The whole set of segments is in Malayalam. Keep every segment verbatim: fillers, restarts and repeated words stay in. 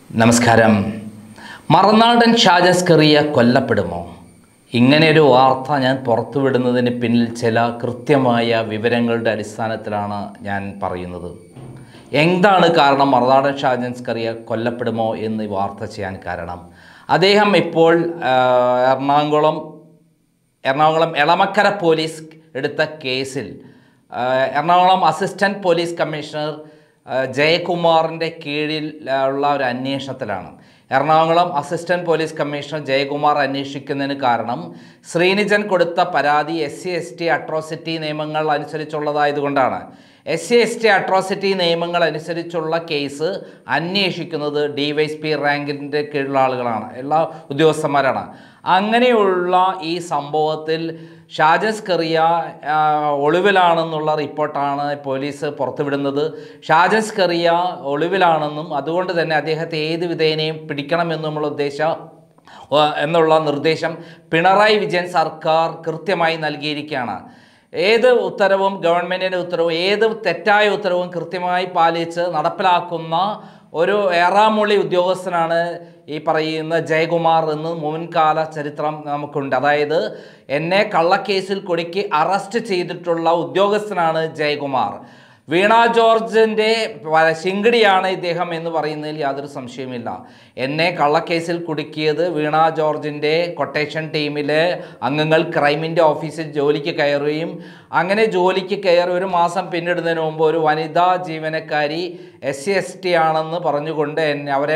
നമസ്കാരം. മറുനാടൻ ഷാജസ്കറിയ കൊല്ലപ്പെടുമോ? ഇങ്ങനെയൊരു വാർത്ത ഞാൻ പുറത്തുവിടുന്നതിന് പിന്നിൽ ചില കൃത്യമായ വിവരങ്ങളുടെ അടിസ്ഥാനത്തിലാണ് ഞാൻ പറയുന്നത്. എന്താണ് കാരണം മറുനാടൻ ഷാജസ്കറിയ കൊല്ലപ്പെടുമോ എന്ന് വാർത്ത ചെയ്യാൻ കാരണം? അദ്ദേഹം ഇപ്പോൾ എറണാകുളം എറണാകുളം എളമക്കര പോലീസ് എടുത്ത കേസിൽ എറണാകുളം അസിസ്റ്റൻറ്റ് പോലീസ് കമ്മീഷണർ ജയകുമാറിൻ്റെ കീഴിൽ ഉള്ള ഒരു അന്വേഷണത്തിലാണ്. Ernakulam assistant police commissioner Jayakumar അന്വേഷിക്കുന്നതിന് കാരണം ശ്രീനിജൻ കൊടുത്ത പരാതി S C S T atrocity നിയമങ്ങൾ അനുസരിച്ചുള്ളതായതുകൊണ്ടാണ്. S C S T atrocity നിയമങ്ങൾ അനുസരിച്ചുള്ള കേസ് അന്വേഷിക്കുന്നത് ഡി വൈ എസ് പി റാങ്കിൻ്റെ കീഴിലുള്ള ആളുകളാണ്, എല്ലാ ഉദ്യോഗസ്ഥന്മാരാണ്. അങ്ങനെയുള്ള ഈ സംഭവത്തിൽ ഷാജസ്കറിയ ഒളിവിലാണെന്നുള്ള റിപ്പോർട്ടാണ് പോലീസ് പുറത്തുവിടുന്നത്. ഷാജസ്കറിയ ഒളിവിലാണെന്നും അതുകൊണ്ട് തന്നെ അദ്ദേഹത്തെ ഏത് വിധേനയും പിടിക്കണമെന്നുമുള്ള ഉദ്ദേശം എന്നുള്ള നിർദ്ദേശം പിണറായി വിജയൻ സർക്കാർ കൃത്യമായി നൽകിയിരിക്കുകയാണ്. ഏത് ഉത്തരവും ഗവൺമെൻറ്റിൻ്റെ ഉത്തരവും ഏത് തെറ്റായ ഉത്തരവും കൃത്യമായി പാലിച്ച് നടപ്പിലാക്കുന്ന ഒരു ഏറാമൂളി ഉദ്യോഗസ്ഥനാണ് ഈ പറയുന്ന ജയകുമാർ എന്ന് മുൻകാല ചരിത്രം നമുക്കുണ്ട്. അതായത് എന്നെ കള്ളക്കേസിൽ കുടുക്കി അറസ്റ്റ് ചെയ്തിട്ടുള്ള ഉദ്യോഗസ്ഥനാണ് ജയകുമാർ. വീണ ജോർജിൻ്റെ ശിങ്കിടിയാണ് ഇദ്ദേഹം എന്ന് പറയുന്നതിൽ യാതൊരു സംശയവുമില്ല. എന്നെ കള്ളക്കേസിൽ കുടുക്കിയത് വീണ ജോർജിൻ്റെ കൊട്ടേഷൻ ടീമിലെ അംഗങ്ങൾ ക്രൈമിൻ്റെ ഓഫീസിൽ ജോലിക്ക് കയറുകയും അങ്ങനെ ജോലിക്ക് കയറി ഒരു മാസം പിന്നിടുന്നതിന് മുമ്പ് ഒരു വനിതാ ജീവനക്കാരി എസ് സി എസ് ടി ആണെന്ന് പറഞ്ഞുകൊണ്ട് എന്നെ അവരെ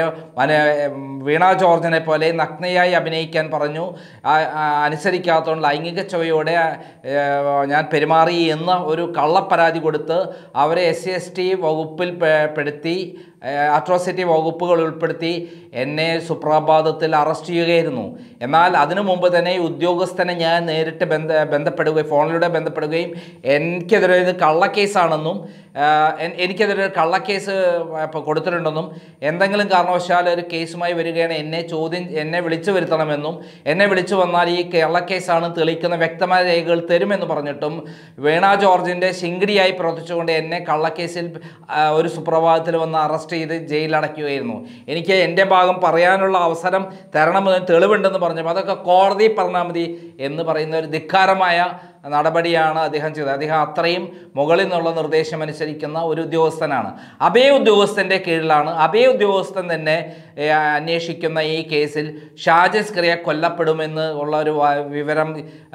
വീണ ജോർജിനെ പോലെ നഗ്നയായി അഭിനയിക്കാൻ പറഞ്ഞു. അനുസരിക്കാത്തതുകൊണ്ട് ലൈംഗിക ചുവയോടെ ഞാൻ പെരുമാറി എന്ന ഒരു കള്ളപ്പരാതി കൊടുത്ത് അവരെ എസ് സി എസ് ടി വകുപ്പിൽ പെടുത്തി അട്രോസിറ്റി വകുപ്പുകൾ ഉൾപ്പെടുത്തി എന്നെ സുപ്രഭാതത്തിൽ അറസ്റ്റ് ചെയ്യുകയായിരുന്നു. എന്നാൽ അതിനു മുമ്പ് തന്നെ ഈ ഉദ്യോഗസ്ഥനെ ഞാൻ നേരിട്ട് ബന്ധ ബന്ധപ്പെടുകയും ഫോണിലൂടെ ബന്ധപ്പെടുകയും എനിക്കെതിരെ ഇത് കള്ളക്കേസാണെന്നും എനിക്കെതിരെ കള്ളക്കേസ് കൊടുത്തിട്ടുണ്ടെന്നും എന്തെങ്കിലും കാരണവശാൽ ഒരു കേസുമായി വരികയാണ് എന്നെ ചോദ്യം എന്നെ വിളിച്ചു വരുത്തണമെന്നും എന്നെ വിളിച്ചു വന്നാൽ ഈ കള്ളക്കേസാണ് തെളിയിക്കുന്ന വ്യക്തമായ രേഖകൾ തരുമെന്ന് പറഞ്ഞിട്ടും വീണ ജോർജിൻ്റെ ശിങ്കിടിയായി പ്രവർത്തിച്ചുകൊണ്ട് എന്നെ കള്ളക്കേസിൽ ഒരു സുപ്രഭാതത്തിൽ വന്ന് അറസ്റ്റ് ചെയ്ത് ജയിലടയ്ക്കുകയായിരുന്നു. എനിക്ക് എൻ്റെ ഭാഗം പറയാനുള്ള അവസരം തരണമെന്ന് തെളിവുണ്ടെന്ന് പറഞ്ഞപ്പോൾ അതൊക്കെ കോടതി പറഞ്ഞാൽ മതി എന്ന് പറയുന്ന ഒരു ധിക്കാരമായ നടപടിയാണ് അദ്ദേഹം ചെയ്തത്. അദ്ദേഹം അത്രയും മുകളിൽ നിന്നുള്ള നിർദ്ദേശം അനുസരിക്കുന്ന ഒരു ഉദ്യോഗസ്ഥനാണ്. അബേ ഉദ്യോഗസ്ഥൻ്റെ കീഴിലാണ് അബേ ഉദ്യോഗസ്ഥൻ തന്നെ അന്വേഷിക്കുന്ന ഈ കേസിൽ ഷാജസ്കറിയ കൊല്ലപ്പെടുമെന്ന് ഉള്ള ഒരു വിവരം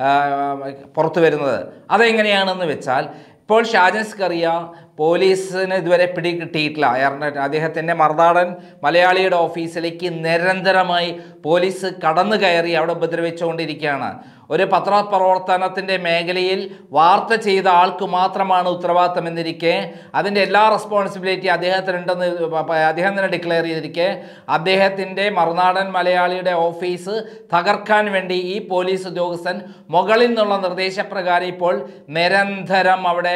പുറത്തു വരുന്നത്. അതെങ്ങനെയാണെന്ന് വെച്ചാൽ ഇപ്പോൾ ഷാജസ്കറിയ പോലീസിന് ഇതുവരെ പിടി കിട്ടിയിട്ടില്ല. അദ്ദേഹത്തിൻ്റെ മറുനാടൻ മലയാളിയുടെ ഓഫീസിലേക്ക് നിരന്തരമായി പോലീസ് കടന്നു കയറി അവിടെ ഉപദ്രവിച്ചുകൊണ്ടിരിക്കുകയാണ്. ഒരു പത്രപ്രവർത്തനത്തിൻ്റെ മേഖലയിൽ വാർത്ത ചെയ്ത ആൾക്ക് മാത്രമാണ് ഉത്തരവാദിത്തം എന്നിരിക്കെ അതിൻ്റെ എല്ലാ റെസ്പോൺസിബിലിറ്റി അദ്ദേഹത്തിനുണ്ടെന്ന് അദ്ദേഹം തന്നെ ഡിക്ലെയർ ചെയ്തിരിക്കെ അദ്ദേഹത്തിൻ്റെ മറുനാടൻ മലയാളിയുടെ ഓഫീസ് തകർക്കാൻ വേണ്ടി ഈ പോലീസ് ഉദ്യോഗസ്ഥൻ മുകളിൽ നിന്നുള്ള നിർദ്ദേശപ്രകാരം ഇപ്പോൾ നിരന്തരം അവിടെ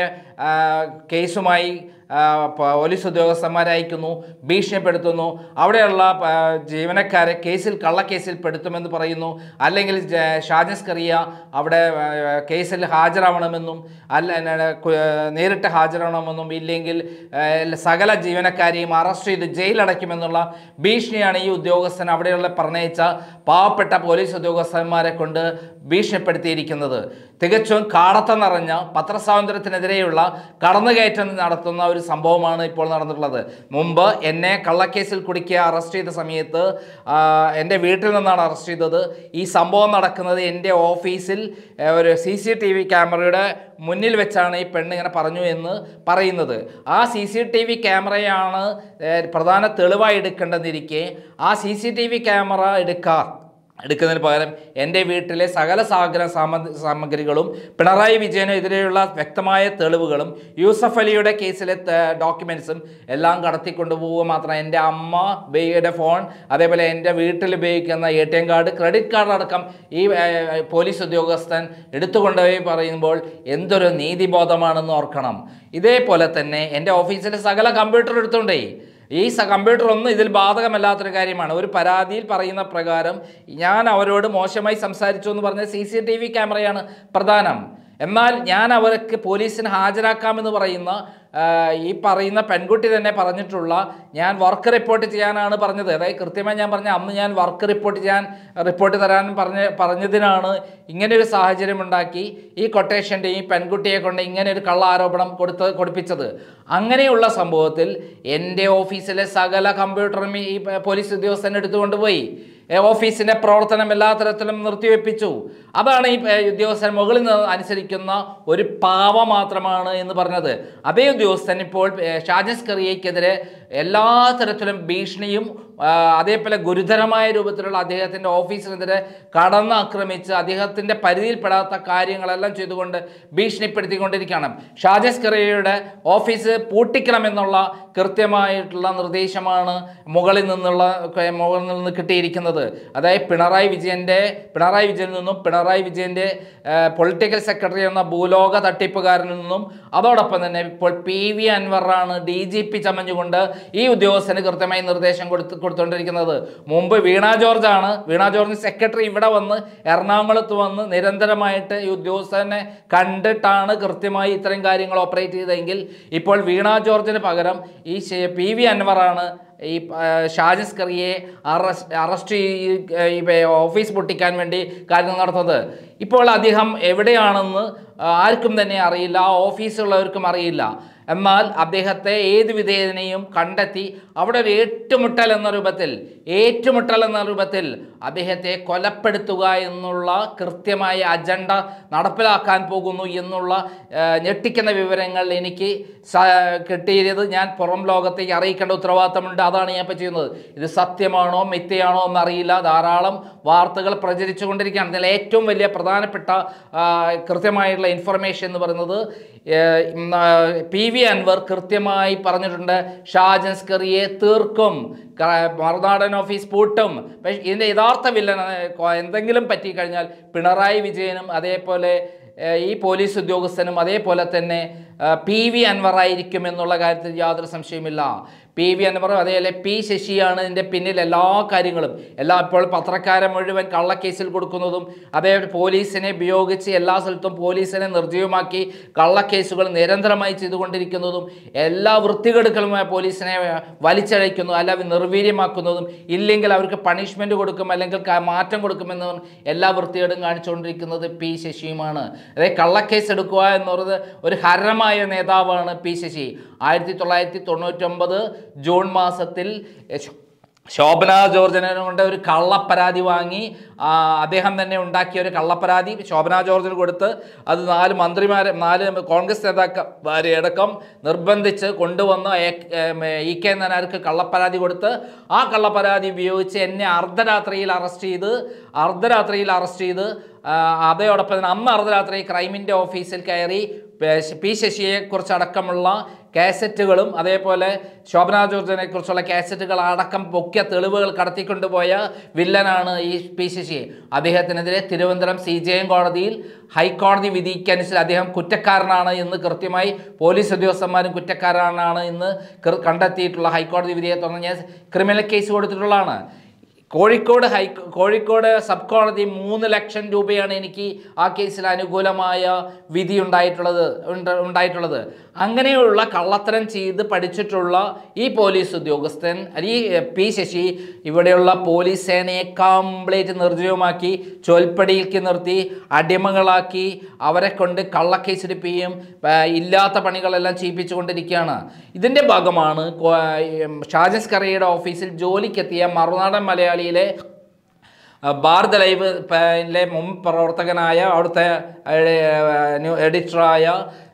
കേസുമായി പോലീസ് ഉദ്യോഗസ്ഥന്മാരെ അയക്കുന്നു, ഭീഷണിപ്പെടുത്തുന്നു. അവിടെയുള്ള ജീവനക്കാരെ കേസിൽ കള്ളക്കേസിൽ പെടുത്തുമെന്ന് പറയുന്നു. അല്ലെങ്കിൽ ഷാജസ്കറിയ അവിടെ കേസിൽ ഹാജരാവണമെന്നും അല്ല നേരിട്ട് ഹാജരാവണമെന്നും ഇല്ലെങ്കിൽ സകല ജീവനക്കാരെയും അറസ്റ്റ് ചെയ്ത് ജയിലടയ്ക്കുമെന്നുള്ള ഭീഷണിയാണ് ഈ ഉദ്യോഗസ്ഥൻ അവിടെയുള്ള പറഞ്ഞയച്ച പാവപ്പെട്ട പോലീസ് ഉദ്യോഗസ്ഥന്മാരെ കൊണ്ട് ഭീഷണിപ്പെടുത്തിയിരിക്കുന്നത്. തികച്ചും കാടത്തം നിറഞ്ഞ പത്രസ്വാതന്ത്ര്യത്തിനെതിരെയുള്ള കടന്നുകയറ്റം നടത്തുന്ന ഒരു സംഭവമാണ് ഇപ്പോൾ നടന്നിട്ടുള്ളത്. മുമ്പ് എന്നെ കള്ളക്കേസിൽ കുടുക്കി അറസ്റ്റ് ചെയ്ത സമയത്ത് എൻ്റെ വീട്ടിൽ നിന്നാണ് അറസ്റ്റ് ചെയ്തത്. ഈ സംഭവം നടക്കുന്നത് എൻ്റെ ഓഫീസിൽ ഒരു സി സി ടി വി ക്യാമറയുടെ മുന്നിൽ വെച്ചാണ് ഈ പെണ്ണ് ഇങ്ങനെ പറഞ്ഞു എന്ന് പറയുന്നത്. ആ സി സി ടി വി ക്യാമറയാണ് പ്രധാന തെളിവായി എടുക്കേണ്ടതിരിക്കെ ആ C C T V camera എടുക്കാൻ എടുക്കുന്നതിന് പകരം എൻ്റെ വീട്ടിലെ സകല സാഗര സാമഗ്രികളും പിണറായി വിജയനെതിരെയുള്ള വ്യക്തമായ തെളിവുകളും യൂസഫ് അലിയുടെ കേസിലെ ഡോക്യുമെൻറ്റ്സും എല്ലാം കടത്തിക്കൊണ്ടുപോവുക മാത്രം. എൻ്റെ അമ്മ ബേയുടെ ഫോൺ, അതേപോലെ എൻ്റെ വീട്ടിൽ ഉപയോഗിക്കുന്ന A T M card, credit card അടക്കം ഈ പോലീസ് ഉദ്യോഗസ്ഥൻ എടുത്തുകൊണ്ടുപോയി പറയുമ്പോൾ എന്തൊരു നീതിബോധമാണെന്ന് ഓർക്കണം. ഇതേപോലെ തന്നെ എൻ്റെ ഓഫീസിലെ സകല കമ്പ്യൂട്ടർ എടുത്തുകൊണ്ടേ ഈ കമ്പ്യൂട്ടർ ഒന്നും ഇതിൽ ബാധകമല്ലാത്തൊരു കാര്യമാണ്. ഒരു പരാതിയിൽ പറയുന്ന പ്രകാരം ഞാൻ അവരോട് മോശമായി സംസാരിച്ചു എന്ന് പറഞ്ഞ സി സി ടി വി ക്യാമറയാണ് പ്രധാനം. എന്നാൽ ഞാൻ അവർക്ക് പോലീസിന് ഹാജരാക്കാമെന്ന് പറയുന്ന ഈ പറയുന്ന പെൺകുട്ടി തന്നെ പറഞ്ഞിട്ടുള്ള ഞാൻ വർക്ക് റിപ്പോർട്ട് ചെയ്യാനാണ് പറഞ്ഞത്. അതായത് കൃത്യമായി ഞാൻ പറഞ്ഞ അന്ന് ഞാൻ വർക്ക് റിപ്പോർട്ട് ചെയ്യാൻ റിപ്പോർട്ട് തരാൻ പറഞ്ഞ പറഞ്ഞതിനാണ് ഇങ്ങനെയൊരു സാഹചര്യം ഉണ്ടാക്കി ഈ കൊട്ടേഷൻ്റെ ഈ പെൺകുട്ടിയെ കൊണ്ട് ഇങ്ങനെ ഒരു കള്ള ആരോപണം കൊടുത്ത് കൊടുപ്പിച്ചത്. അങ്ങനെയുള്ള സംഭവത്തിൽ എൻ്റെ ഓഫീസിലെ സകല കമ്പ്യൂട്ടറും ഈ പോലീസ് ഉദ്യോഗസ്ഥൻ എടുത്തുകൊണ്ടുപോയി. ഓഫീസിൻ്റെ പ്രവർത്തനം എല്ലാ തരത്തിലും നിർത്തിവെപ്പിച്ചു. അതാണ് ഈ ഉദ്യോഗസ്ഥൻ മുകളിൽ നിന്ന് അനുസരിക്കുന്ന ഒരു പാവ മാത്രമാണ് എന്ന് പറഞ്ഞത്. അതേ ഉദ്യോഗസ്ഥൻ ഇപ്പോൾ ഷാജസ്കറിയയ്ക്കെതിരെ എല്ലാ തരത്തിലും ഭീഷണിയും അതേപോലെ ഗുരുതരമായ രൂപത്തിലുള്ള അദ്ദേഹത്തിൻ്റെ ഓഫീസിനെതിരെ കടന്നാക്രമിച്ച് അദ്ദേഹത്തിൻ്റെ പരിധിയിൽപ്പെടാത്ത കാര്യങ്ങളെല്ലാം ചെയ്തുകൊണ്ട് ഭീഷണിപ്പെടുത്തിക്കൊണ്ടിരിക്കുകയാണ്. ഷാജസ്കറിയയുടെ ഓഫീസ് പൂട്ടിക്കണമെന്നുള്ള കൃത്യമായിട്ടുള്ള നിർദ്ദേശമാണ് മുകളിൽ നിന്നുള്ള മുകളിൽ നിന്ന് കിട്ടിയിരിക്കുന്നത്. അതായത് പിണറായി വിജയൻ്റെ പിണറായി വിജയനിൽ നിന്നും പിണറായി വിജയൻ്റെ പൊളിറ്റിക്കൽ സെക്രട്ടറി എന്ന ഭൂലോക തട്ടിപ്പുകാരനിൽ നിന്നും അതോടൊപ്പം തന്നെ ഇപ്പോൾ പി വി അൻവറാണ് ഡി ജി പി ചമഞ്ഞുകൊണ്ട് ഈ ഉദ്യോഗസ്ഥന് കൃത്യമായി നിർദ്ദേശം കൊടുത്ത് കൊടുത്തുകൊണ്ടിരിക്കുന്നത്. മുമ്പ് വീണ ജോർജാണ്. വീണ ജോർജ് സെക്രട്ടറി ഇവിടെ വന്ന് എറണാകുളത്ത് വന്ന് നിരന്തരമായിട്ട് ഈ ഉദ്യോഗസ്ഥനെ കണ്ടിട്ടാണ് കൃത്യമായി ഇത്തരം കാര്യങ്ങൾ ഓപ്പറേറ്റ് ചെയ്തതെങ്കിൽ ഇപ്പോൾ വീണ ജോർജിന് പകരം ഈ പി വി അൻവറാണ് ഈ ഷാജസ്കറിയെ അറസ്റ്റ് അറസ്റ്റ് ഈ ഓഫീസ് പൊട്ടിക്കാൻ വേണ്ടി കാര്യങ്ങൾ നടത്തുന്നത്. ഇപ്പോൾ അദ്ദേഹം എവിടെയാണെന്ന് ആർക്കും തന്നെ അറിയില്ല, ആ ഓഫീസുള്ളവർക്കും അറിയില്ല. എന്നാൽ അദ്ദേഹത്തെ ഏത് വിധേയനെയും കണ്ടെത്തി അവിടെ ഒരു ഏറ്റുമുട്ടൽ എന്ന രൂപത്തിൽ ഏറ്റുമുട്ടൽ എന്ന രൂപത്തിൽ അദ്ദേഹത്തെ കൊലപ്പെടുത്തുക എന്നുള്ള കൃത്യമായ അജണ്ട നടപ്പിലാക്കാൻ പോകുന്നു എന്നുള്ള ഞെട്ടിക്കുന്ന വിവരങ്ങൾ എനിക്ക് കിട്ടിയത് ഞാൻ പുറം ലോകത്തേക്ക് അറിയിക്കേണ്ട ഉത്തരവാദിത്തമുണ്ട്. അതാണ് ഞാൻ ഇപ്പോൾ ചെയ്യുന്നത്. ഇത് സത്യമാണോ മിഥ്യയാണോ എന്നറിയില്ല. ധാരാളം വാർത്തകൾ പ്രചരിച്ചു കൊണ്ടിരിക്കുകയാണ്. അതിൽ ഏറ്റവും വലിയ പ്രധാനപ്പെട്ട കൃത്യമായിട്ടുള്ള ഇൻഫർമേഷൻ എന്ന് പറയുന്നത് പി വി അൻവർ കൃത്യമായി പറഞ്ഞിട്ടുണ്ട്, ഷാജസ്കറിയെ തീർക്കും, മറുനാടൻ ഓഫീസ് പൂട്ടും. പക്ഷേ ഇതിൻ്റെ യഥാർത്ഥ വില്ലൻ എന്തെങ്കിലും പറ്റിക്കഴിഞ്ഞാൽ പിണറായി വിജയനും അതേപോലെ ഈ പോലീസ് ഉദ്യോഗസ്ഥനും അതേപോലെ തന്നെ പി വി അൻവർ ആയിരിക്കും എന്നുള്ള കാര്യത്തിൽ യാതൊരു സംശയമില്ല. പി വി അൻവർ അതേപോലെ പി ശശിയാണ് ഇതിൻ്റെ പിന്നിൽ എല്ലാ കാര്യങ്ങളും. എല്ലാ ഇപ്പോൾ പത്രക്കാരെ മുഴുവൻ കള്ളക്കേസിൽ കൊടുക്കുന്നതും അതേപോലെ പോലീസിനെ ഉപയോഗിച്ച് എല്ലാ സ്ഥലത്തും പോലീസിനെ നിർജ്ജീവമാക്കി കള്ളക്കേസുകൾ നിരന്തരമായി ചെയ്തുകൊണ്ടിരിക്കുന്നതും എല്ലാ വൃത്തികെടുക്കലുമായ പോലീസിനെ വലിച്ചഴയ്ക്കുന്നു അല്ല നിർവീര്യമാക്കുന്നതും ഇല്ലെങ്കിൽ അവർക്ക് പണിഷ്മെൻറ്റ് കൊടുക്കും അല്ലെങ്കിൽ മാറ്റം കൊടുക്കുമെന്നും എല്ലാ വൃത്തികേടും കാണിച്ചുകൊണ്ടിരിക്കുന്നത് പി ശശിയുമാണ്. അതായത് കള്ളക്കേസ് എടുക്കുക എന്നുള്ളത് ഒരു ഹരമായ നേതാവാണ് പി ശശി. ആയിരത്തി തൊള്ളായിരത്തി തൊണ്ണൂറ്റൊമ്പത് ജൂൺ മാസത്തിൽ ശോഭന ജോർജിനെ കൊണ്ട് ഒരു കള്ളപ്പരാതി വാങ്ങി അദ്ദേഹം തന്നെ ഉണ്ടാക്കിയ ഒരു കള്ളപ്പരാതി ശോഭന ജോർജിന് കൊടുത്ത് അത് നാല് മന്ത്രിമാരെ നാല് കോൺഗ്രസ് നേതാക്കന്മാരെ അടക്കം നിർബന്ധിച്ച് കൊണ്ടുവന്ന് ഇ കെ നായനാർക്ക് കള്ളപ്പരാതി കൊടുത്ത് ആ കള്ളപ്പരാതി ഉപയോഗിച്ച് എന്നെ അർദ്ധരാത്രിയിൽ അറസ്റ്റ് ചെയ്ത് അർദ്ധരാത്രിയിൽ അറസ്റ്റ് ചെയ്ത് അതോടൊപ്പം തന്നെ അന്ന് അർദ്ധരാത്രി ക്രൈമിൻ്റെ ഓഫീസിൽ കയറി പി ശശിയെ കുറിച്ചടക്കമുള്ള കാസറ്റുകളും അതേപോലെ ശോഭന ജോർജിനെ കുറിച്ചുള്ള കാസറ്റുകൾ അടക്കം പൊക്കിയ തെളിവുകൾ കടത്തിക്കൊണ്ടുപോയ വില്ലനാണ് ഈ പി ശശി. അദ്ദേഹത്തിനെതിരെ തിരുവനന്തപുരം സി ജെ എം കോടതിയിൽ ഹൈക്കോടതി വിധിക്കനുസരിച്ച് അദ്ദേഹം കുറ്റക്കാരനാണ് എന്ന് കൃത്യമായി പോലീസ് ഉദ്യോഗസ്ഥന്മാരും കുറ്റക്കാരനാണ് എന്ന് കണ്ടെത്തിയിട്ടുള്ള ഹൈക്കോടതി വിധിയെ തുടർന്ന് ഞാൻ ക്രിമിനൽ കേസ് കൊടുത്തിട്ടുള്ളതാണ്. കോഴിക്കോട് ഹൈ കോഴിക്കോട് സബ് കോടതി മൂന്ന് ലക്ഷം രൂപയാണ് എനിക്ക് ആ കേസിൽ അനുകൂലമായ വിധി ഉണ്ടായിട്ടുള്ളത് ഉണ്ടായിട്ടുള്ളത് അങ്ങനെയുള്ള കള്ളത്തരം ചെയ്ത് പഠിച്ചിട്ടുള്ള ഈ പോലീസ് ഉദ്യോഗസ്ഥൻ ഈ പി ശശി ഇവിടെയുള്ള പോലീസ് സേനയെ കംപ്ലീറ്റ് നിർജ്ജീവമാക്കി ചൊൽപ്പടിയിലേക്ക് നിർത്തി അടിമകളാക്കി അവരെ കൊണ്ട് കള്ളക്കേസെടുപ്പിക്കുകയും ഇല്ലാത്ത പണികളെല്ലാം ചെയ്യിപ്പിച്ചുകൊണ്ടിരിക്കുകയാണ്. ഇതിൻ്റെ ഭാഗമാണ് ഷാജസ്കറിയയുടെ ഓഫീസിൽ ജോലിക്കെത്തിയ മറുനാടൻ മലയാളിയിലെ ഭാരത് ലൈവിലെ മുൻ പ്രവർത്തകനായ അവിടുത്തെ എഡിറ്ററായ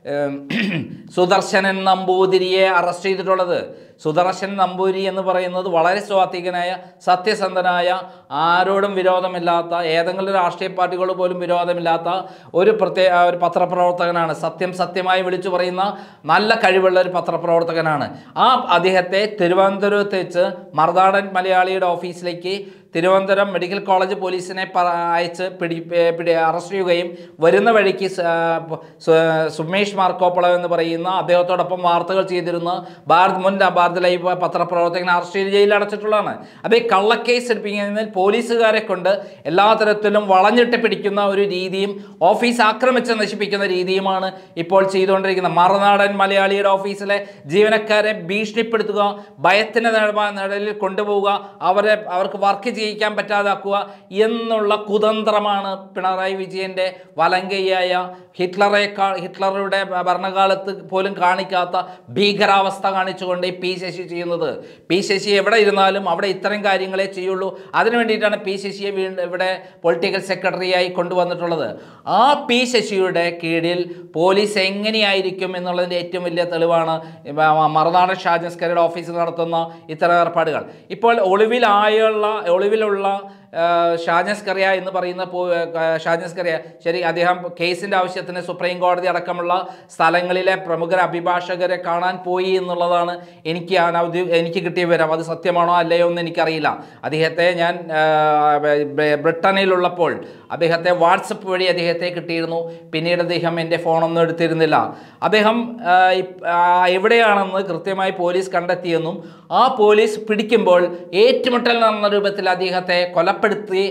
സുദർശനൻ നമ്പൂതിരിയെ അറസ്റ്റ് ചെയ്തിട്ടുള്ളത്. സുദർശൻ നമ്പൂതിരി എന്ന് പറയുന്നത് വളരെ സ്വാത്വികനായ സത്യസന്ധനായ ആരോടും വിരോധമില്ലാത്ത ഏതെങ്കിലും രാഷ്ട്രീയ പാർട്ടികൾ പോലും വിരോധമില്ലാത്ത ഒരു പ്രത്യേക ഒരു പത്രപ്രവർത്തകനാണ്. സത്യം സത്യമായി വിളിച്ചു പറയുന്ന നല്ല കഴിവുള്ള ഒരു പത്രപ്രവർത്തകനാണ്. ആ അദ്ദേഹത്തെ തിരുവനന്തപുരത്ത് വെച്ച് മറുനാടൻ മലയാളിയുടെ ഓഫീസിലേക്ക് തിരുവനന്തപുരം മെഡിക്കൽ കോളേജ് പോലീസിനെ അയച്ച് പിടി പിടി അറസ്റ്റ് ചെയ്യുകയും വരുന്ന വഴിക്ക് സുമേഷ് മാർക്കോപ്പള എന്ന് പറയുന്ന അദ്ദേഹത്തോടൊപ്പം വാർത്തകൾ ചെയ്തിരുന്ന ഭാരത് മുൻ ഭാരത് ലൈവ് പത്രപ്രവർത്തകനെ അറസ്റ്റ് ചെയ്ത് ജയിലിൽ അടച്ചിട്ടുള്ളതാണ്. അപ്പോൾ ഈ കള്ളക്കേസ് എടുപ്പിക്കുന്നതിൽ പോലീസുകാരെ കൊണ്ട് എല്ലാ തരത്തിലും വളഞ്ഞിട്ട് പിടിക്കുന്ന ഒരു രീതിയും ഓഫീസ് ആക്രമിച്ച് നശിപ്പിക്കുന്ന രീതിയുമാണ് ഇപ്പോൾ ചെയ്തുകൊണ്ടിരിക്കുന്നത്. മറുനാടൻ മലയാളിയുടെ ഓഫീസിലെ ജീവനക്കാരെ ഭീഷണിപ്പെടുത്തുക, ഭയത്തിന് നിഴലിൽ കൊണ്ടുപോവുക, അവരെ അവർക്ക് വർക്ക് ചെയ്യിക്കാൻ പറ്റാതാക്കുക എന്നുള്ള കുതന്ത്രമാണ് പിണറായി വിജയൻ്റെ വലങ്കയ്യായ ഹിറ്റ്ലറേക്കാൾ ഹിറ്റ്ലറുടെ ഭരണകാലത്ത് പോലും കാണിക്കാത്ത ഭീകരാവസ്ഥ കാണിച്ചുകൊണ്ട് ഈ പി ശശി ചെയ്യുന്നത്. പി ശശി എവിടെ ഇരുന്നാലും അവിടെ ഇത്തരം കാര്യങ്ങളെ ചെയ്യുള്ളൂ. അതിനു വേണ്ടിയിട്ടാണ് പി ശശിയെ വീണ്ടും ഇവിടെ പൊളിറ്റിക്കൽ സെക്രട്ടറിയായി കൊണ്ടുവന്നിട്ടുള്ളത്. ആ പി ശശിയുടെ കീഴിൽ പോലീസ് എങ്ങനെയായിരിക്കും എന്നുള്ളതിൻ്റെ ഏറ്റവും വലിയ തെളിവാണ് മറുനാടൻ ഷാജസ്കറിയുടെ ഓഫീസിൽ നടത്തുന്ന ഇത്തരം ഏർപ്പാടുകൾ. ഇപ്പോൾ ഒളിവിലായുള്ള ഒളിവിലുള്ള ഷാജസ്കറിയ എന്ന് പറയുന്ന ഷാജസ്കറിയ ശരി, അദ്ദേഹം കേസിൻ്റെ ആവശ്യത്തിന് സുപ്രീം കോടതി അടക്കമുള്ള സ്ഥലങ്ങളിലെ പ്രമുഖ അഭിഭാഷകരെ കാണാൻ പോയി എന്നുള്ളതാണ് എനിക്ക് എനിക്ക് കിട്ടിയ വിവരം. അത് സത്യമാണോ അല്ലയോ എന്ന് എനിക്കറിയില്ല. അദ്ദേഹത്തെ ഞാൻ ബ്രിട്ടനിലുള്ളപ്പോൾ അദ്ദേഹത്തെ വാട്സപ്പ് വഴി അദ്ദേഹത്തെ കിട്ടിയിരുന്നു. പിന്നീട് അദ്ദേഹം എൻ്റെ ഫോണൊന്നും എടുത്തിരുന്നില്ല. അദ്ദേഹം എവിടെയാണെന്ന് കൃത്യമായി പോലീസ് കണ്ടെത്തിയെന്നും ആ പോലീസ് പിടിക്കുമ്പോൾ ഏറ്റുമുട്ടൽ നടന്ന രൂപത്തിൽ അദ്ദേഹത്തെ കൊലപ്പെടുത്തി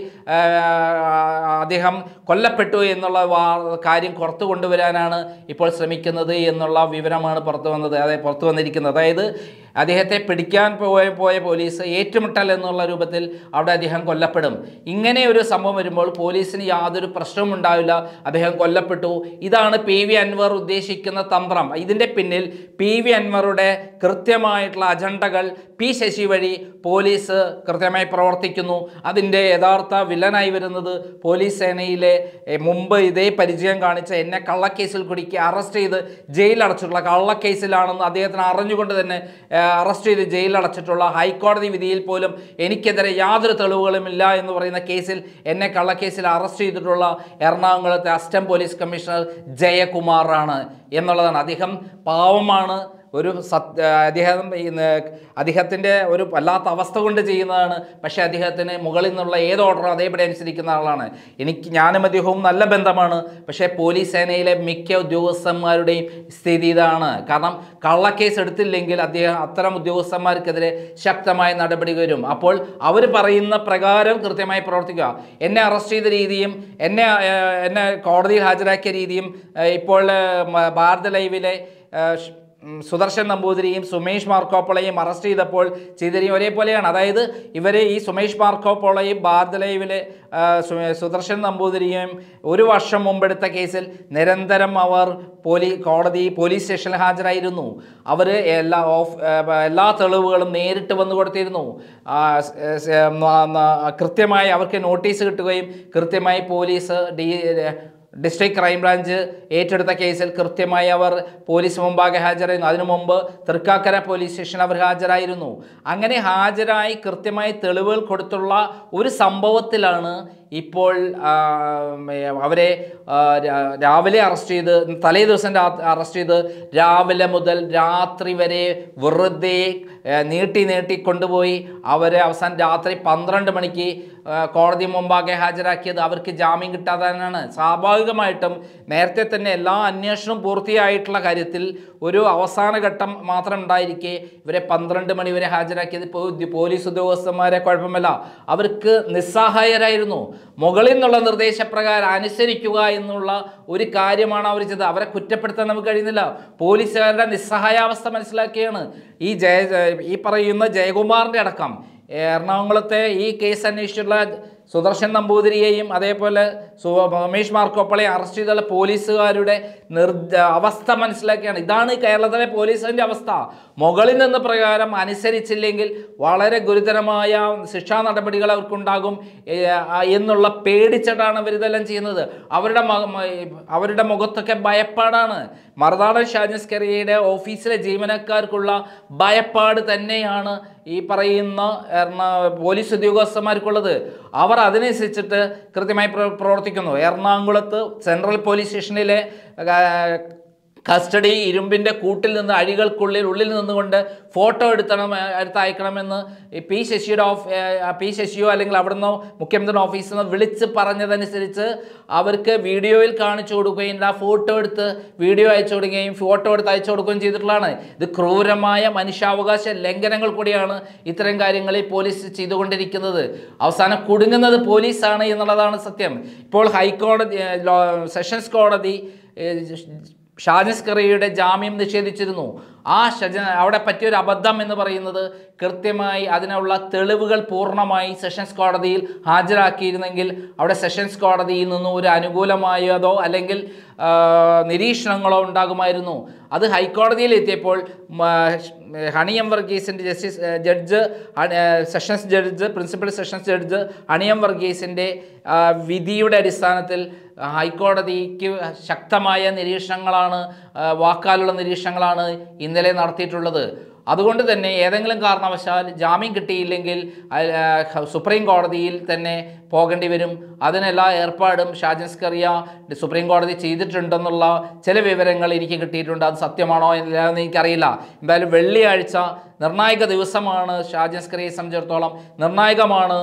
അദ്ദേഹം കൊല്ലപ്പെട്ടു എന്നുള്ള കാര്യം പുറത്തു കൊണ്ടുവരാനാണ് ഇപ്പോൾ ശ്രമിക്കുന്നത് എന്നുള്ള വിവരമാണ് പുറത്തു വന്നത് അതായത് പുറത്തു വന്നിരിക്കുന്നത്. അതായത് അദ്ദേഹത്തെ പിടിക്കാൻ പോയ പോയ പോലീസ് ഏറ്റുമുട്ടൽ എന്നുള്ള രൂപത്തിൽ അവിടെ അദ്ദേഹം കൊല്ലപ്പെടും. ഇങ്ങനെ ഒരു സംഭവം വരുമ്പോൾ പോലീസിന് യാതൊരു പ്രശ്നവും ഉണ്ടാവില്ല. അദ്ദേഹം കൊല്ലപ്പെട്ടു. ഇതാണ് പി വി അൻവർ ഉദ്ദേശിക്കുന്ന തന്ത്രം. ഇതിൻ്റെ പിന്നിൽ പി വി അൻവറുടെ കൃത്യമായിട്ടുള്ള അജണ്ടകൾ പി ശശി വഴി പോലീസ് കൃത്യമായി പ്രവർത്തിക്കുന്നു. അതിൻ്റെ യഥാർത്ഥ വില്ലനായി വരുന്നത് പോലീസ് സേനയിലെ മുമ്പ് ഇതേ പരിചയം കാണിച്ച എന്നെ കള്ളക്കേസിൽ കുടുക്കി അറസ്റ്റ് ചെയ്ത് ജയിലടച്ചിട്ടുള്ള കള്ളക്കേസിലാണെന്ന് അദ്ദേഹത്തിന് അറിഞ്ഞുകൊണ്ട് തന്നെ അറസ്റ്റ് ചെയ്ത് ജയിലടച്ചിട്ടുള്ള ഹൈക്കോടതി വിധിയിൽ പോലും എനിക്കെതിരെ യാതൊരു തെളിവുകളുമില്ല എന്ന് പറയുന്ന കേസിൽ എന്നെ കള്ളക്കേസിൽ അറസ്റ്റ് ചെയ്തിട്ടുള്ള എറണാകുളത്തെ അസിസ്റ്റന്റ് പോലീസ് കമ്മീഷണർ ജയകുമാറാണ് എന്നുള്ളതാണ്. അദ്ദേഹം പാവമാണ്. ഒരു സത് അദ്ദേഹം അദ്ദേഹത്തിൻ്റെ ഒരു വല്ലാത്ത അവസ്ഥ കൊണ്ട് ചെയ്യുന്നതാണ്. പക്ഷേ അദ്ദേഹത്തിന് മുകളിൽ നിന്നുള്ള ഏത് ഓർഡറും അതേപടി അനുസരിക്കുന്ന ആളാണ്. എനിക്ക് ഞാനും അദ്ദേഹവും നല്ല ബന്ധമാണ്. പക്ഷേ പോലീസ് സേനയിലെ മിക്ക ഉദ്യോഗസ്ഥന്മാരുടെയും സ്ഥിതി ഇതാണ്. കാരണം കള്ളക്കേസ് എടുത്തില്ലെങ്കിൽ അദ്ദേഹം അത്തരം ഉദ്യോഗസ്ഥന്മാർക്കെതിരെ ശക്തമായ നടപടി വരും. അപ്പോൾ അവർ പറയുന്ന പ്രകാരം കൃത്യമായി പ്രവർത്തിക്കുക. എന്നെ അറസ്റ്റ് ചെയ്ത രീതിയും എന്നെ എന്നെ കോടതിയിൽ ഹാജരാക്കിയ രീതിയും ഇപ്പോൾ ഭാരത് ലൈവിലെ സുദർശൻ നമ്പൂതിരിയും സുമേഷ് മാർക്കോപ്പളയും അറസ്റ്റ് ചെയ്തപ്പോൾ ചെയ്തിരിയും ഒരേപോലെയാണ്. അതായത് ഇവർ ഈ സുമേഷ് മാർക്കോപ്പളയും ഭാരത് ലൈവിലെ സുദർശൻ നമ്പൂതിരിയും ഒരു വർഷം മുമ്പെടുത്ത കേസിൽ നിരന്തരം അവർ പോലീ കോടതി പോലീസ് സ്റ്റേഷനിൽ ഹാജരായിരുന്നു. അവർ എല്ലാ ഓഫ് എല്ലാ തെളിവുകളും നേരിട്ട് വന്നു കൊടുത്തിരുന്നു. കൃത്യമായി അവർക്ക് നോട്ടീസ് കിട്ടുകയും കൃത്യമായി പോലീസ് ഡി ഡിസ്ട്രിക്ട് ക്രൈംബ്രാഞ്ച് ഏറ്റെടുത്ത കേസിൽ കൃത്യമായി അവർ പോലീസ് മുമ്പാകെ ഹാജരായിരുന്നു. അതിനു മുമ്പ് തൃക്കാക്കര പോലീസ് സ്റ്റേഷനിൽ അവർ ഹാജരായിരുന്നു. അങ്ങനെ ഹാജരായി കൃത്യമായി തെളിവുകൾ കൊടുത്തുള്ള ഒരു സംഭവത്തിലാണ് ഇപ്പോൾ അവരെ രാവിലെ അറസ്റ്റ് ചെയ്ത് തലേ ദിവസം അറസ്റ്റ് ചെയ്ത് രാവിലെ മുതൽ രാത്രി വരെ വെറുതെ നീട്ടി നീട്ടി കൊണ്ടുപോയി അവരെ അവസാനം രാത്രി പന്ത്രണ്ട് മണിക്ക് കോടതി മുമ്പാകെ ഹാജരാക്കിയത്. അവർക്ക് ജാമ്യം കിട്ടാതാണ്. സ്വാഭാവികമായിട്ടും നേരത്തെ തന്നെ എല്ലാ അന്വേഷണവും പൂർത്തിയായിട്ടുള്ള കാര്യത്തിൽ ഒരു അവസാന ഘട്ടം മാത്രം ഉണ്ടായിരിക്കെ ഇവരെ പന്ത്രണ്ട് മണി വരെ ഹാജരാക്കിയത് പോലീസ് ഉദ്യോഗസ്ഥന്മാരെ കുഴപ്പമില്ല, അവർക്ക് നിസ്സഹായരായിരുന്നു. മുകളിൽ നിന്നുള്ള നിർദ്ദേശപ്രകാരം അനുസരിക്കുക എന്നുള്ള ഒരു കാര്യമാണ് അവർ ചെയ്തത്. അവരെ കുറ്റപ്പെടുത്താൻ നമുക്ക് കഴിയുന്നില്ല. പോലീസുകാരുടെ നിസ്സഹായാവസ്ഥ മനസ്സിലാക്കിയാണ് ഈ ജയ ഈ പറയുന്ന ജയകുമാറിൻ്റെ അടക്കം എറണാകുളത്തെ ഈ കേസ് അന്വേഷിച്ചുള്ള സുദർശൻ നമ്പൂതിരിയെയും അതേപോലെ സുമേഷ് മാർക്കോപ്പളെയും അറസ്റ്റ് ചെയ്തുള്ള പോലീസുകാരുടെ നിർ അവസ്ഥ മനസ്സിലാക്കിയാണ്. ഇതാണ് കേരളത്തിലെ പോലീസിൻ്റെ അവസ്ഥ. മുകളിൽ നിന്ന് പ്രകാരം അനുസരിച്ചില്ലെങ്കിൽ വളരെ ഗുരുതരമായ ശിക്ഷാ നടപടികൾ അവർക്കുണ്ടാകും എന്നുള്ള പേടിച്ചിട്ടാണ് അവരിതെല്ലാം ചെയ്യുന്നത്. അവരുടെ അവരുടെ മുഖത്തൊക്കെ ഭയപ്പാടാണ്. മറുനാടൻ ഷാജസ്കറിയയുടെ ഓഫീസിലെ ജീവനക്കാർക്കുള്ള ഭയപ്പാട് തന്നെയാണ് ഈ പറയുന്ന പോലീസ് ഉദ്യോഗസ്ഥന്മാർക്കുള്ളത്. അവർ അതിനനുസരിച്ചിട്ട് കൃത്യമായി പ്രവർത്തിക്കുന്നു. എറണാകുളത്ത് സെൻട്രൽ പോലീസ് സ്റ്റേഷനിലെ കസ്റ്റഡി ഇരുമ്പിൻ്റെ കൂട്ടിൽ നിന്ന് അഴികൾക്കുള്ളിൽ ഉള്ളിൽ നിന്നുകൊണ്ട് ഫോട്ടോ എടുത്തണം എടുത്ത് അയക്കണമെന്ന് പി ശശിയുടെ ഓഫ് പി ശശിയോ അല്ലെങ്കിൽ അവിടുന്ന് മുഖ്യമന്ത്രി ഓഫീസിൽ നിന്ന് വിളിച്ച് പറഞ്ഞതനുസരിച്ച് അവർക്ക് വീഡിയോയിൽ കാണിച്ചു കൊടുക്കുകയും ആ ഫോട്ടോ എടുത്ത് വീഡിയോ അയച്ചു കൊടുക്കുകയും ഫോട്ടോ എടുത്ത് അയച്ചു കൊടുക്കുകയും ചെയ്തിട്ടുള്ളതാണ്. ഇത് ക്രൂരമായ മനുഷ്യാവകാശ ലംഘനങ്ങൾ കൂടിയാണ് ഇത്തരം കാര്യങ്ങളിൽ പോലീസ് ചെയ്തുകൊണ്ടിരിക്കുന്നത്. അവസാനം കുടുങ്ങുന്നത് പോലീസാണ് എന്നുള്ളതാണ് സത്യം. ഇപ്പോൾ ഹൈക്കോടതി സെഷൻസ് കോടതി ഷാജസ് കറിയയുടെ ജാമ്യം നിഷേധിച്ചിരുന്നു. ആ ഷജ അവിടെ പറ്റിയൊരു അബദ്ധം എന്ന് പറയുന്നത് കൃത്യമായി അതിനുള്ള തെളിവുകൾ പൂർണ്ണമായി സെഷൻസ് കോടതിയിൽ ഹാജരാക്കിയിരുന്നെങ്കിൽ അവിടെ സെഷൻസ് കോടതിയിൽ നിന്നും ഒരു അനുകൂലമായതോ അല്ലെങ്കിൽ നിരീക്ഷണങ്ങളോ ഉണ്ടാകുമായിരുന്നു. അത് ഹൈക്കോടതിയിൽ എത്തിയപ്പോൾ ഹണിയം വർഗീസിൻ്റെ justice judge sessions judge principal sessions judge ഹണിയം വർഗീസിൻ്റെ വിധിയുടെ അടിസ്ഥാനത്തിൽ ഹൈക്കോടതിക്ക് ശക്തമായ നിരീക്ഷണങ്ങളാണ്, വാക്കാലുള്ള നിരീക്ഷണങ്ങളാണ് ഇന്നലെ നടത്തിയിട്ടുള്ളത്. അതുകൊണ്ട് തന്നെ ഏതെങ്കിലും കാരണവശാൽ ജാമ്യം കിട്ടിയില്ലെങ്കിൽ സുപ്രീം കോടതിയിൽ തന്നെ പോകേണ്ടി വരും. അതിനെല്ലാ ഏർപ്പാടും ഷാജസ് കറിയ സുപ്രീം കോടതി ചെയ്തിട്ടുണ്ടെന്നുള്ള ചില വിവരങ്ങൾ എനിക്ക് കിട്ടിയിട്ടുണ്ട്. അത് സത്യമാണോ എന്ന് എനിക്കറിയില്ല. എന്തായാലും വെള്ളിയാഴ്ച നിർണായക ദിവസമാണ് ഷാജസ് കറിയയെ സംബന്ധിച്ചിടത്തോളം. നിർണായകമാണ്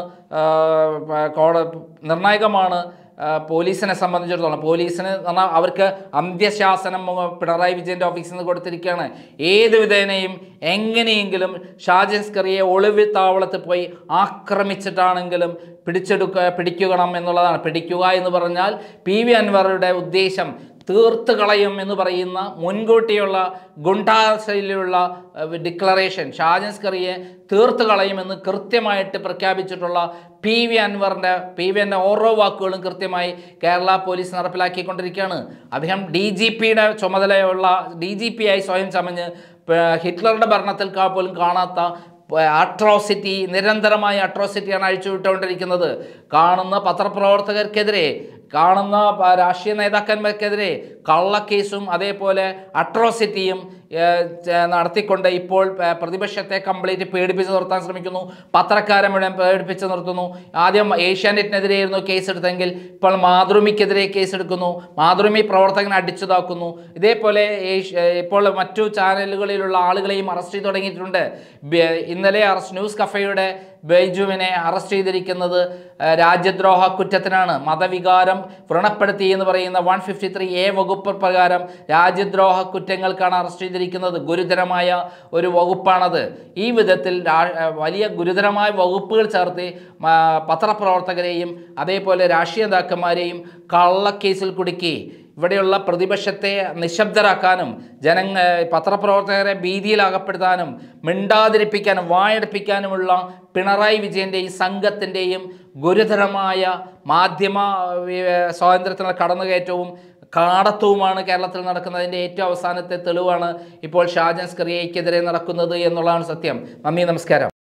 കോട നിർണായകമാണ് പോലീസിനെ സംബന്ധിച്ചിടത്തോളം. പോലീസിന് പറഞ്ഞാൽ അവർക്ക് അന്ത്യശാസനം പിണറായി വിജയൻ്റെ ഓഫീസിൽ നിന്ന് കൊടുത്തിരിക്കുകയാണ്. ഏത് വിധേനയും എങ്ങനെയെങ്കിലും ഷാജസ് കറിയെ ഒളിവ് താവളത്തിൽ പോയി ആക്രമിച്ചിട്ടാണെങ്കിലും പിടിച്ചെടുക്കുക പിടിക്കണം എന്നുള്ളതാണ്. പിടിക്കുക എന്ന് പറഞ്ഞാൽ പി വി അൻവറുടെ ഉദ്ദേശം തീർത്ത് കളയും എന്ന് പറയുന്ന മുൻകൂട്ടിയുള്ള ഗുണ്ടാശൈലിയുള്ള ഡിക്ലറേഷൻ ഷാജസ് കറിയെ തീർത്ത് കളയുമെന്ന് കൃത്യമായിട്ട് പ്രഖ്യാപിച്ചിട്ടുള്ള പി വി അൻവറിൻ്റെ പി വി എൻ്റെ ഓരോ വാക്കുകളും കൃത്യമായി കേരള പോലീസ് നടപ്പിലാക്കിക്കൊണ്ടിരിക്കുകയാണ്. അദ്ദേഹം ഡി ജി പിയുടെ ചുമതലയുള്ള ഡി ജി പി ആയി സ്വയം ചമഞ്ഞ് ഹിറ്റ്ലറുടെ ഭരണത്തിൽ പോലും കാണാത്ത അട്രോസിറ്റി, നിരന്തരമായ അട്രോസിറ്റിയാണ് അഴിച്ചുവിട്ടുകൊണ്ടിരിക്കുന്നത്. കാണുന്ന പത്രപ്രവർത്തകർക്കെതിരെ, കാണുന്ന രാഷ്ട്രീയ നേതാക്കന്മാർക്കെതിരെ കള്ളക്കേസും അതേപോലെ അട്രോസിറ്റിയും നടത്തിക്കൊണ്ട് ഇപ്പോൾ പ്രതിപക്ഷത്തെ കംപ്ലീറ്റ് പേടിപ്പിച്ച് നിർത്താൻ ശ്രമിക്കുന്നു. പത്രക്കാരെ മുഴുവൻ പേടിപ്പിച്ച് നിർത്തുന്നു. ആദ്യം ഏഷ്യാനെറ്റിനെതിരെയായിരുന്നു കേസെടുത്തെങ്കിൽ ഇപ്പോൾ മാതൃഭൂമിക്കെതിരെ കേസെടുക്കുന്നു. മാതൃഭൂമി പ്രവർത്തകനെ അടിച്ചുതാക്കുന്നു. ഇതേപോലെ ഇപ്പോൾ മറ്റു ചാനലുകളിലുള്ള ആളുകളെയും അറസ്റ്റ് ചെയ്ത് തുടങ്ങിയിട്ടുണ്ട്. ഇന്നലെ അറസ്റ്റ് ന്യൂസ് കഫേയുടെ ബൈജുവിനെ അറസ്റ്റ് ചെയ്തിരിക്കുന്നത് രാജ്യദ്രോഹ കുറ്റത്തിനാണ്. മതവികാരം വ്രണപ്പെടുത്തി എന്ന് പറയുന്ന വൺ ഫിഫ്റ്റി ത്രീ എ വകുപ്പ് പ്രകാരം രാജ്യദ്രോഹ കുറ്റങ്ങൾക്കാണ് അറസ്റ്റ് ചെയ്തിരിക്കുന്നത്. ഗുരുതരമായ ഒരു വകുപ്പാണത്. ഈ വിധത്തിൽ വലിയ ഗുരുതരമായ വകുപ്പുകൾ ചേർത്ത് പത്രപ്രവർത്തകരെയും അതേപോലെ രാഷ്ട്രീയ നേതാക്കന്മാരെയും കള്ളക്കേസിൽ കുടുക്കി ഇവിടെയുള്ള പ്രതിപക്ഷത്തെ നിശബ്ദരാക്കാനും ജനങ്ങ പത്രപ്രവർത്തകരെ ഭീതിയിലകപ്പെടുത്താനും മിണ്ടാതിരിപ്പിക്കാനും വായടിപ്പിക്കാനുമുള്ള പിണറായി വിജയൻ്റെയും സംഘത്തിൻ്റെയും ഗുരുതരമായ മാധ്യമ സ്വാതന്ത്ര്യത്തിനുള്ള കടന്നുകയറ്റവും കാടത്തവുമാണ് കേരളത്തിൽ നടക്കുന്നത്. അതിൻ്റെ ഏറ്റവും അവസാനത്തെ തെളിവാണ് ഇപ്പോൾ ഷാജസ് കറിയയ്ക്കെതിരെ നടക്കുന്നത് എന്നുള്ളതാണ് സത്യം. നന്ദി, നമസ്കാരം.